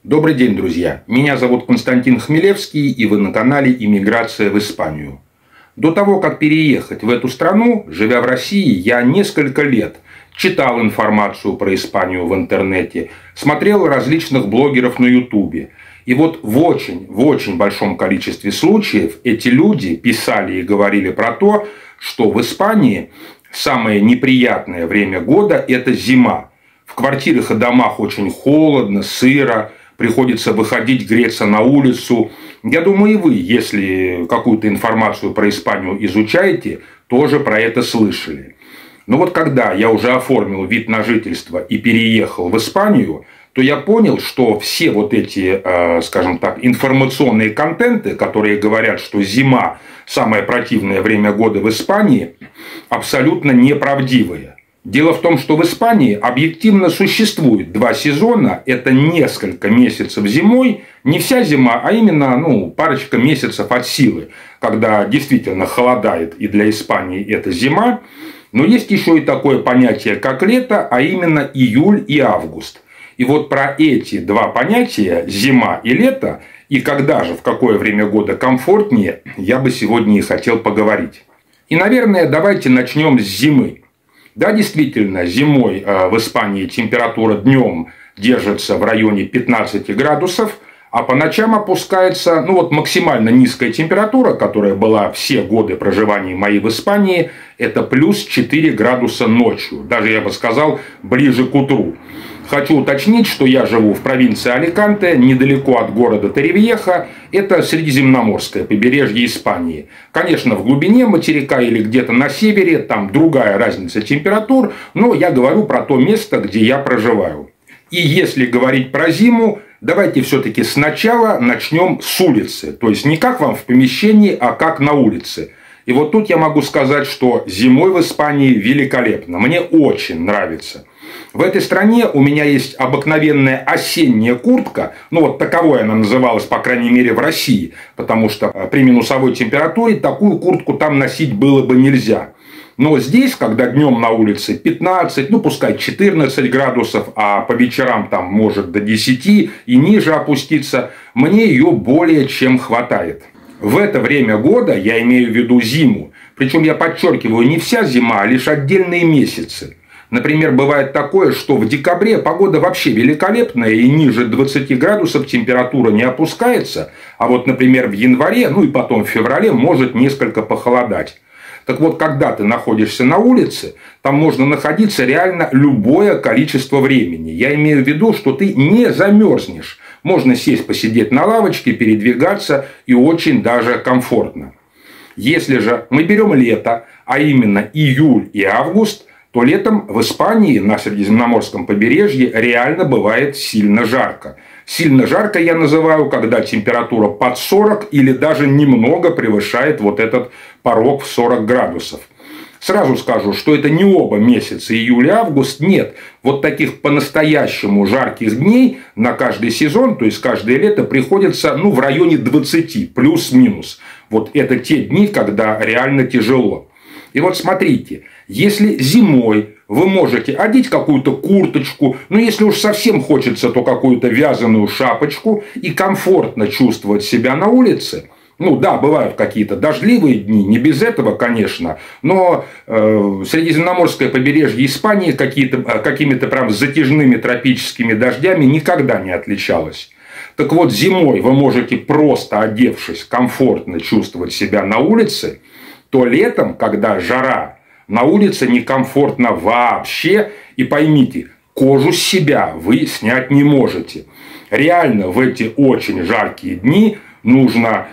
Добрый день, друзья! Меня зовут Константин Хмелевский, и вы на канале «Иммиграция в Испанию». До того, как переехать в эту страну, живя в России, я несколько лет читал информацию про Испанию в интернете, смотрел различных блогеров на Ютубе. И вот в очень большом количестве случаев эти люди писали и говорили про то, что в Испании самое неприятное время года – это зима. В квартирах и домах очень холодно, сыро, приходится выходить греться на улицу. Я думаю, и вы, если какую-то информацию про Испанию изучаете, тоже про это слышали. Но вот когда я уже оформил вид на жительство и переехал в Испанию, то я понял, что все вот эти, скажем так, информационные контенты, которые говорят, что зима – самое противное время года в Испании, абсолютно неправдивые. Дело в том, что в Испании объективно существует два сезона. Это несколько месяцев зимой, не вся зима, а именно парочка месяцев от силы, когда действительно холодает, и для Испании это зима. Но есть еще и такое понятие, как лето, а именно июль и август. И вот про эти два понятия, зима и лето, и когда же, в какое время года комфортнее, я бы сегодня и хотел поговорить. И, наверное, давайте начнем с зимы. Да, действительно, зимой в Испании температура днем держится в районе 15 градусов, а по ночам опускается, максимально низкая температура, которая была все годы проживания моей в Испании, это плюс 4 градуса ночью, даже, я бы сказал, ближе к утру. Хочу уточнить, что я живу в провинции Аликанте, недалеко от города Торревьеха. Это средиземноморское побережье Испании. Конечно, в глубине материка или где-то на севере, там другая разница температур, но я говорю про то место, где я проживаю. И если говорить про зиму, давайте все-таки сначала начнем с улицы. То есть не как вам в помещении, а как на улице. И вот тут я могу сказать, что зимой в Испании великолепно. Мне очень нравится. В этой стране у меня есть обыкновенная осенняя куртка, таковой она называлась, по крайней мере, в России, потому что при минусовой температуре такую куртку там носить было бы нельзя. Но здесь, когда днем на улице 15, пускай 14 градусов, а по вечерам там может до 10 и ниже опуститься, мне ее более чем хватает. В это время года я имею в виду зиму, причем я подчеркиваю, не вся зима, а лишь отдельные месяцы. Например, бывает такое, что в декабре погода вообще великолепная и ниже 20 градусов температура не опускается, а вот, например, в январе, и потом в феврале может несколько похолодать. Так вот, когда ты находишься на улице, там можно находиться реально любое количество времени. Я имею в виду, что ты не замерзнешь. Можно сесть, посидеть на лавочке, передвигаться и очень даже комфортно. Если же мы берем лето, а именно июль и август, то летом в Испании на Средиземноморском побережье реально бывает сильно жарко. Сильно жарко я называю, когда температура под 40 или даже немного превышает вот этот порог в 40 градусов. Сразу скажу, что это не оба месяца, июль и август, нет. Вот таких по-настоящему жарких дней на каждый сезон, то есть каждое лето, приходится в районе 20, плюс-минус. Вот это те дни, когда реально тяжело. И вот смотрите, если зимой вы можете одеть какую-то курточку, если уж совсем хочется, то какую-то вязаную шапочку и комфортно чувствовать себя на улице. Да, бывают какие-то дождливые дни, не без этого, конечно, но средиземноморское побережье Испании какими-то прям затяжными тропическими дождями никогда не отличалось. Так вот, зимой вы можете, просто одевшись, комфортно чувствовать себя на улице, то летом, когда жара, на улице некомфортно вообще. И поймите, кожу с себя вы снять не можете. Реально в эти очень жаркие дни нужно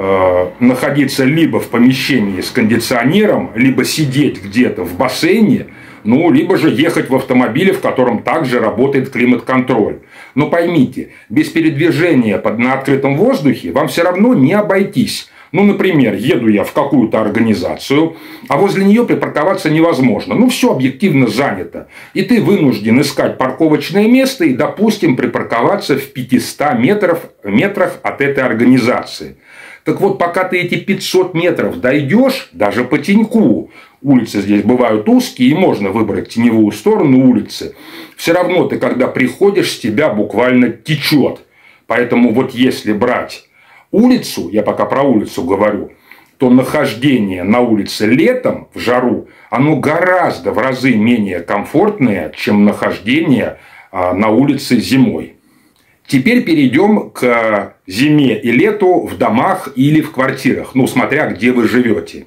находиться либо в помещении с кондиционером, либо сидеть где-то в бассейне, либо же ехать в автомобиле, в котором также работает климат-контроль. Но поймите, без передвижения на открытом воздухе вам все равно не обойтись. Например, еду я в какую-то организацию, а возле нее припарковаться невозможно. Все объективно занято. И ты вынужден искать парковочное место и, допустим, припарковаться в 500 метрах от этой организации. Так вот, пока ты эти 500 метров дойдешь, даже по теньку, улицы здесь бывают узкие, и можно выбрать теневую сторону улицы, все равно ты, когда приходишь, с тебя буквально течет. Поэтому вот если брать улицу, я пока про улицу говорю, то нахождение на улице летом в жару, оно гораздо в разы менее комфортное, чем нахождение на улице зимой. Теперь перейдем к зиме и лету в домах или в квартирах, ну, смотря где вы живете.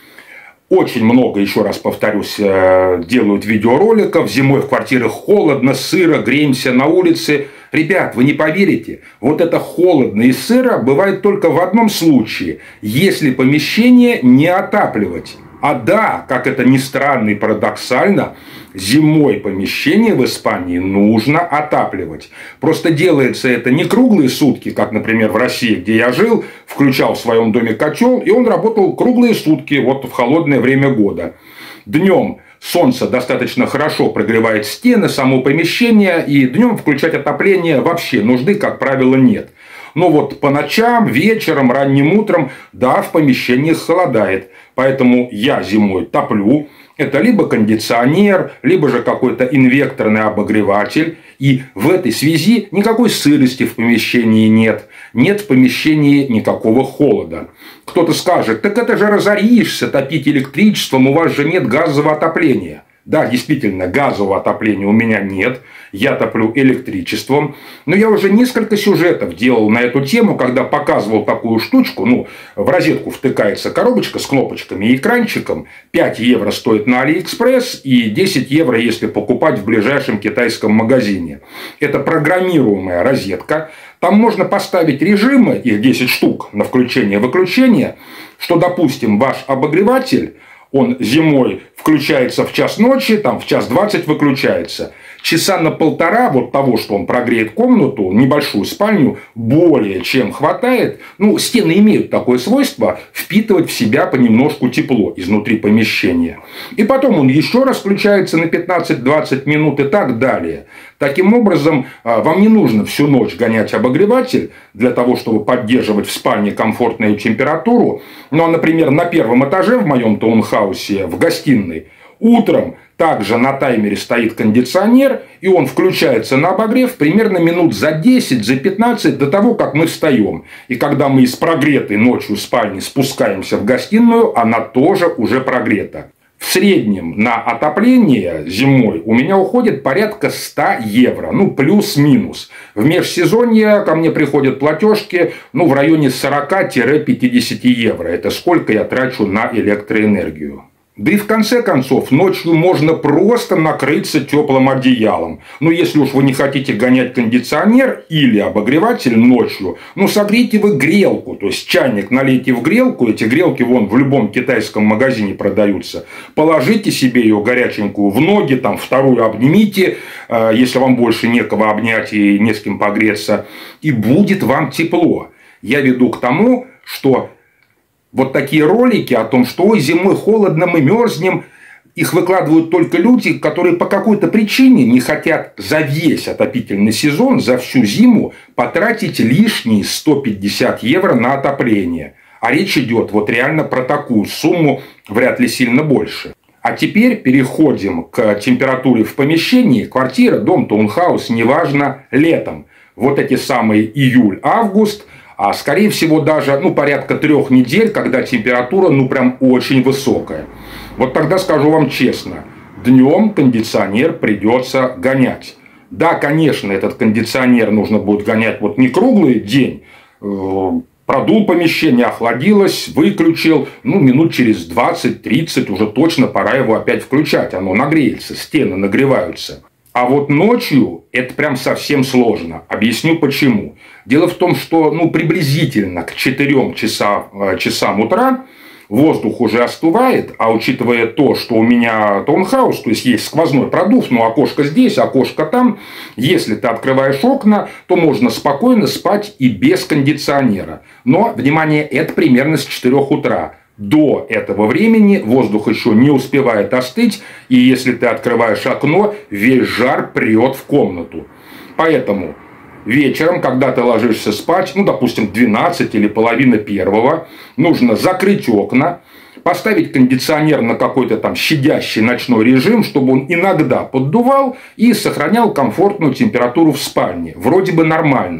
Очень много, еще раз повторюсь, делают видеороликов. Зимой в квартирах холодно, сыро, греемся на улице. Ребят, вы не поверите, вот это холодно и сыро бывает только в одном случае, если помещение не отапливать. А да, как это ни странно и парадоксально, зимой помещение в Испании нужно отапливать. Просто делается это не круглые сутки, как, например, в России, где я жил, включал в своем доме котел, и он работал круглые сутки, вот в холодное время года. Днем солнце достаточно хорошо прогревает стены, само помещение, и днем включать отопление вообще нужды, как правило, нет. Но вот по ночам, вечером, ранним утром, да, в помещениях холодает. Поэтому я зимой топлю. Это либо кондиционер, либо же какой-то инвекторный обогреватель. И в этой связи никакой сырости в помещении нет. Нет в помещении никакого холода. Кто-то скажет, так это же разоришься топить электричеством, у вас же нет газового отопления. Да, действительно, газового отопления у меня нет, я топлю электричеством, но я уже несколько сюжетов делал на эту тему, когда показывал такую штучку, ну, в розетку втыкается коробочка с кнопочками и экранчиком, 5 евро стоит на Алиэкспресс и 10 евро, если покупать в ближайшем китайском магазине. Это программируемая розетка, там можно поставить режимы, их 10 штук на включение-выключение, что, допустим, ваш обогреватель, он зимой включается в час ночи, там в час 20 выключается. Часа на полтора вот того, что он прогреет комнату, небольшую спальню, более чем хватает. Ну, стены имеют такое свойство впитывать в себя понемножку тепло изнутри помещения. И потом он еще раз включается на 15-20 минут и так далее. Таким образом, вам не нужно всю ночь гонять обогреватель для того, чтобы поддерживать в спальне комфортную температуру. Ну, а, например, на первом этаже в моем таунхаусе, в гостиной, утром также на таймере стоит кондиционер, и он включается на обогрев примерно минут за 10, за 15 до того, как мы встаем. И когда мы из прогретой ночью спальни спускаемся в гостиную, она тоже уже прогрета. В среднем на отопление зимой у меня уходит порядка 100 евро, ну плюс-минус. В межсезонье ко мне приходят платежки в районе 40-50 евро. Это сколько я трачу на электроэнергию. Да и в конце концов, ночью можно просто накрыться теплым одеялом. Ну, если уж вы не хотите гонять кондиционер или обогреватель ночью, согрейте вы грелку. То есть, чайник налейте в грелку. Эти грелки вон в любом китайском магазине продаются. Положите себе ее горяченькую в ноги, там вторую обнимите, если вам больше некого обнять и не с кем погреться. И будет вам тепло. Я веду к тому, что вот такие ролики о том, что ой, зимой холодно, мы мерзнем, их выкладывают только люди, которые по какой-то причине не хотят за весь отопительный сезон, за всю зиму потратить лишние 150 евро на отопление. А речь идет вот реально про такую сумму, вряд ли сильно больше. А теперь переходим к температуре в помещении. Квартира, дом, таунхаус, неважно, летом. Вот эти самые июль-август. А скорее всего даже порядка 3 недель, когда температура прям очень высокая. Вот тогда скажу вам честно, днем кондиционер придется гонять. Да, конечно, этот кондиционер нужно будет гонять вот не круглый день. Продул помещение, охладилось, выключил. Минут через 20-30 уже точно пора его опять включать. Оно нагреется, стены нагреваются. А вот ночью это прям совсем сложно. Объясню почему. Дело в том, что приблизительно к 4 часам утра воздух уже остывает, а учитывая то, что у меня таунхаус, то есть сквозной продув, окошко здесь, окошко там, если ты открываешь окна, то можно спокойно спать и без кондиционера. Но, внимание, это примерно с 4 утра. До этого времени воздух еще не успевает остыть, и если ты открываешь окно, весь жар прет в комнату. Поэтому вечером, когда ты ложишься спать, допустим, 12 или половина первого, нужно закрыть окна, поставить кондиционер на какой-то там щадящий ночной режим, чтобы он иногда поддувал и сохранял комфортную температуру в спальне. Вроде бы нормально.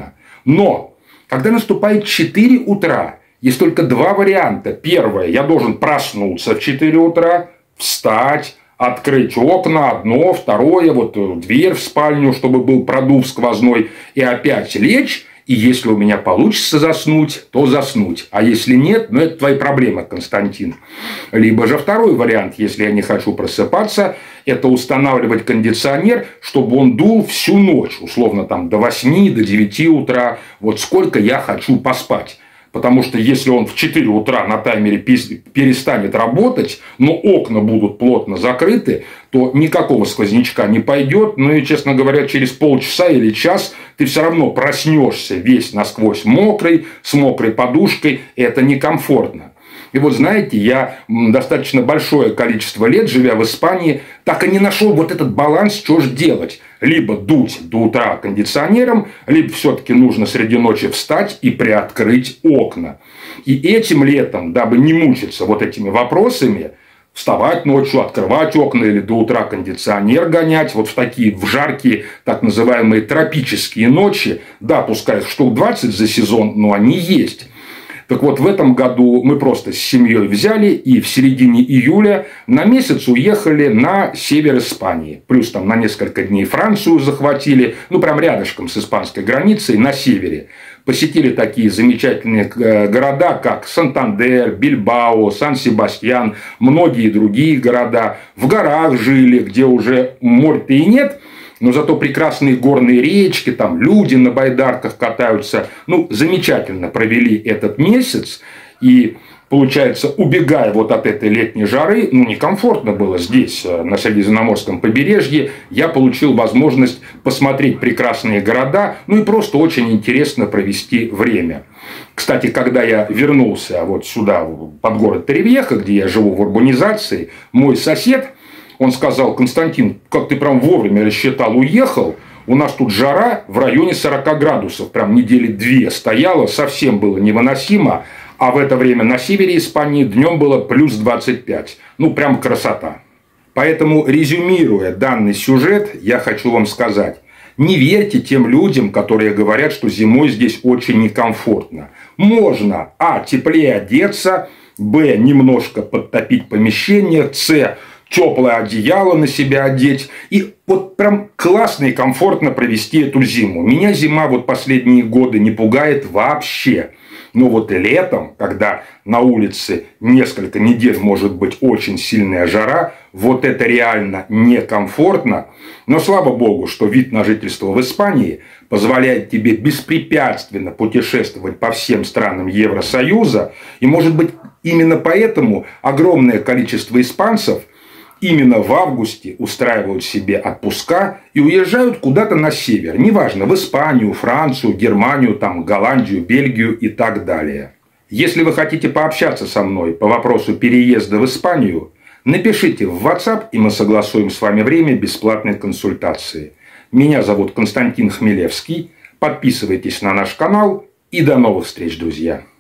Но когда наступает 4 утра, есть только два варианта. Первое, я должен проснуться в 4 утра, встать, открыть окна, одно, второе, вот дверь в спальню, чтобы был продув сквозной, и опять лечь. И если у меня получится заснуть, то заснуть. А если нет, ну это твои проблемы, Константин. Либо же второй вариант, если я не хочу просыпаться, это устанавливать кондиционер, чтобы он дул всю ночь, условно там до 8, до 9 утра, вот сколько я хочу поспать. Потому что если он в 4 утра на таймере перестанет работать, но окна будут плотно закрыты, то никакого сквознячка не пойдет. Ну и, честно говоря, через полчаса или час ты все равно проснешься весь насквозь мокрый, с мокрой подушкой. И это некомфортно. И вот знаете, я достаточно большое количество лет, живя в Испании, так и не нашел вот этот баланс, что же делать. Либо дуть до утра кондиционером, либо все-таки нужно среди ночи встать и приоткрыть окна. И этим летом, дабы не мучиться вот этими вопросами, вставать ночью, открывать окна или до утра кондиционер гонять, вот в такие в жаркие так называемые тропические ночи, да, пускай штук 20 за сезон, но они есть. Так вот, в этом году мы просто с семьей взяли и в середине июля на месяц уехали на север Испании. Плюс там на несколько дней Францию захватили, ну, прям рядышком с испанской границей на севере. Посетили такие замечательные города, как Сантандер, Бильбао, Сан-Себастьян, многие другие города. В горах жили, где уже моря-то и нет, но зато прекрасные горные речки, там люди на байдарках катаются. Ну, замечательно провели этот месяц. И, получается, убегая вот от этой летней жары, ну, некомфортно было здесь, на Средиземноморском побережье, я получил возможность посмотреть прекрасные города, ну, и просто очень интересно провести время. Кстати, когда я вернулся вот сюда, под город Торревьеха, где я живу в урбанизации, мой сосед, он сказал: Константин, как ты прям вовремя рассчитал, уехал. У нас тут жара в районе 40 градусов. Прям недели 2 стояла, совсем было невыносимо. А в это время на севере Испании днем было плюс 25. Ну, прям красота. Поэтому, резюмируя данный сюжет, я хочу вам сказать. Не верьте тем людям, которые говорят, что зимой здесь очень некомфортно. Можно, а, теплее одеться, б, немножко подтопить помещение, с, теплое одеяло на себя одеть. И вот прям классно и комфортно провести эту зиму. Меня зима вот последние годы не пугает вообще. Но вот и летом, когда на улице несколько недель может быть очень сильная жара, вот это реально некомфортно. Но слава богу, что вид на жительство в Испании позволяет тебе беспрепятственно путешествовать по всем странам Евросоюза. И может быть именно поэтому огромное количество испанцев именно в августе устраивают себе отпуска и уезжают куда-то на север. Неважно, в Испанию, Францию, Германию, там, Голландию, Бельгию и так далее. Если вы хотите пообщаться со мной по вопросу переезда в Испанию, напишите в WhatsApp, и мы согласуем с вами время бесплатной консультации. Меня зовут Константин Хмелевский. Подписывайтесь на наш канал. И до новых встреч, друзья!